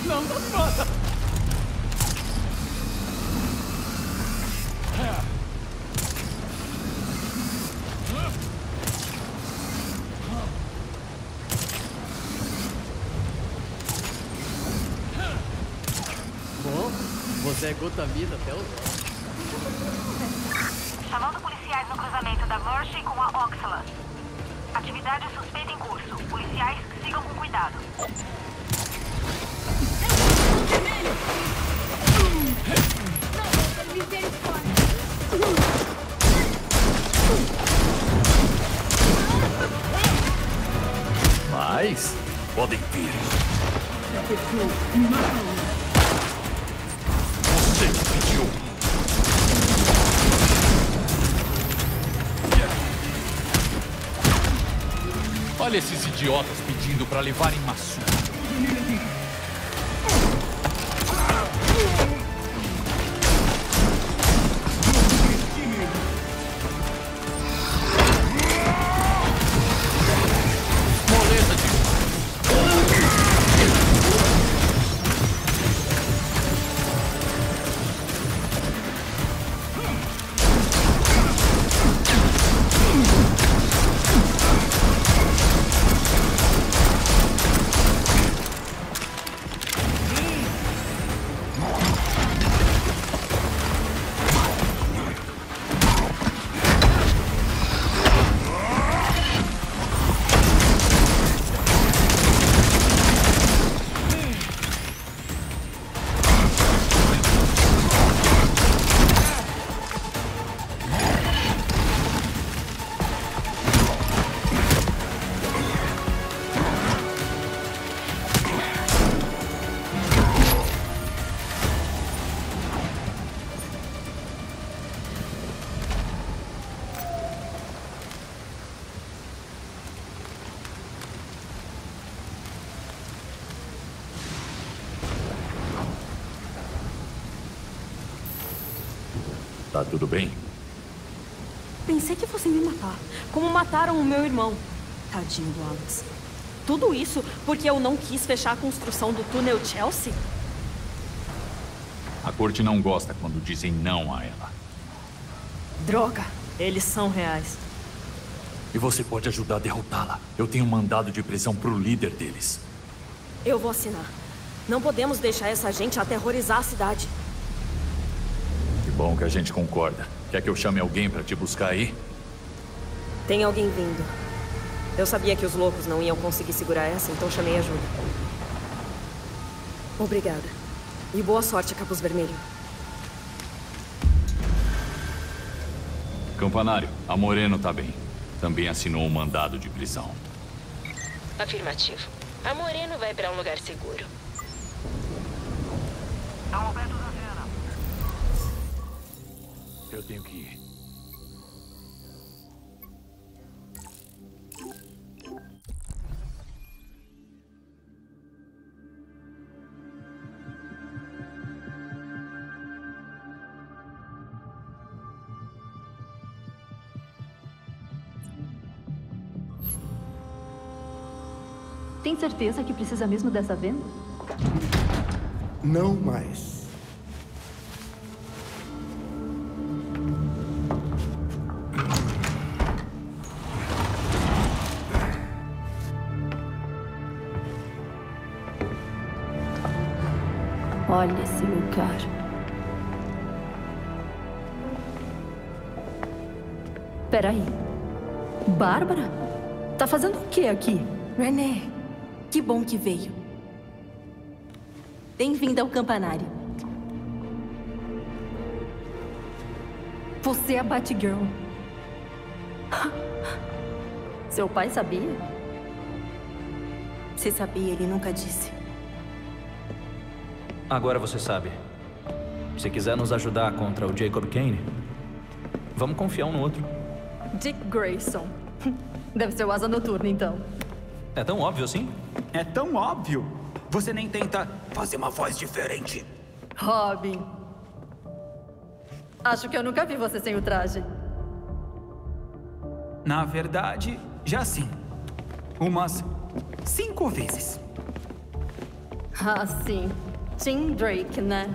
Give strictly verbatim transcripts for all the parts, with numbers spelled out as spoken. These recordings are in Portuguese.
Não, não me mata! Bom, você é gota-vida até os olhos. Chamando policiais no cruzamento da Mercy com a Oxala. Atividade suspeita em curso. Policiais, sigam com cuidado. Mas podem vir. Você que pediu. Olha esses idiotas pedindo pra levarem uma surra. Moleza de... Tá tudo bem? Pensei que fossem me matar. Como mataram o meu irmão. Tadinho do Alex. Tudo isso porque eu não quis fechar a construção do túnel Chelsea? A corte não gosta quando dizem não a ela. Droga, eles são reais. E você pode ajudar a derrotá-la. Eu tenho um mandado de prisão pro líder deles. Eu vou assinar. Não podemos deixar essa gente aterrorizar a cidade. Que bom que a gente concorda. Quer que eu chame alguém pra te buscar aí? Tem alguém vindo. Eu sabia que os loucos não iam conseguir segurar essa, então chamei ajuda. Obrigada. E boa sorte, Capuz Vermelho. Campanário, a Moreno tá bem. Também assinou um mandado de prisão. Afirmativo. A Moreno vai pra um lugar seguro. Estamos perto da cena. Eu tenho que ir. Tem certeza que precisa mesmo dessa venda? Não mais. Olha esse lugar. Peraí. Bárbara? Tá fazendo o que aqui? René, que bom que veio. Bem-vinda ao campanário. Você é a Batgirl. Seu pai sabia? Se sabia, ele nunca disse. Agora você sabe. Se quiser nos ajudar contra o Jacob Kane, vamos confiar um no outro. Dick Grayson. Deve ser o Asa Noturna, então. É tão óbvio assim? É tão óbvio. Você nem tenta fazer uma voz diferente. Robin. Acho que eu nunca vi você sem o traje. Na verdade, já sim. Umas cinco vezes. Ah, sim. Tim Drake, né?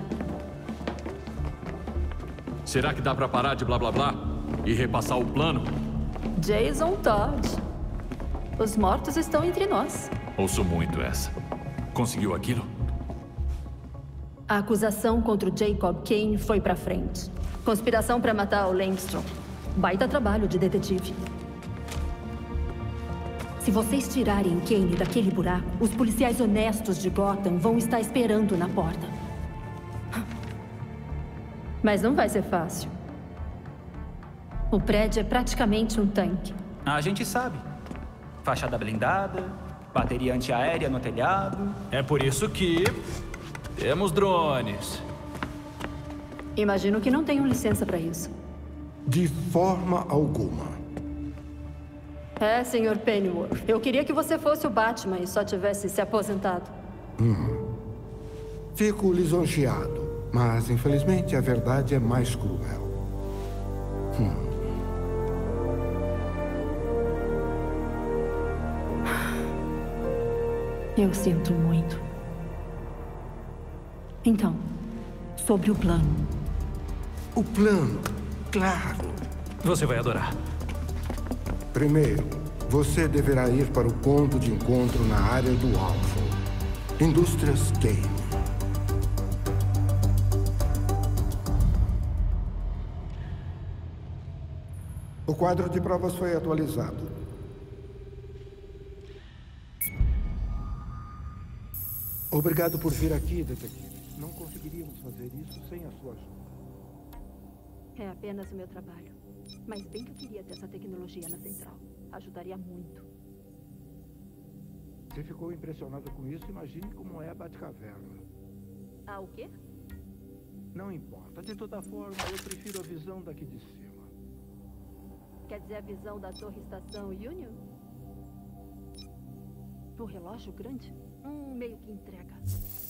Será que dá pra parar de blá blá blá e repassar o plano? Jason Todd. Os mortos estão entre nós. Ouço muito essa. Conseguiu aquilo? A acusação contra o Jacob Kane foi pra frente. Conspiração pra matar o Langstrom. Baita trabalho de detetive. Se vocês tirarem Kane daquele buraco, os policiais honestos de Gotham vão estar esperando na porta. Mas não vai ser fácil. O prédio é praticamente um tanque. A gente sabe. Fachada blindada, bateria antiaérea no telhado. É por isso que temos drones. Imagino que não tenham licença para isso. De forma alguma. É, senhor Pennyworth. Eu queria que você fosse o Batman e só tivesse se aposentado. Hum. Fico lisonjeado, mas infelizmente a verdade é mais cruel. Hum. Eu sinto muito. Então, sobre o plano. O plano, claro. Você vai adorar. Primeiro, você deverá ir para o ponto de encontro na área do alvo. Indústrias Kane. O quadro de provas foi atualizado. Obrigado por vir aqui, detetive. Não conseguiríamos fazer isso sem a sua ajuda. É apenas o meu trabalho. Mas bem que eu queria ter essa tecnologia na central. Ajudaria muito. Se ficou impressionado com isso, imagine como é a Batcaverna. Ah, o quê? Não importa. De toda forma, eu prefiro a visão daqui de cima. Quer dizer a visão da Torre Estação Union? O relógio grande? Hum, meio que entrega.